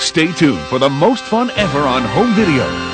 Stay tuned for the most fun ever on home video.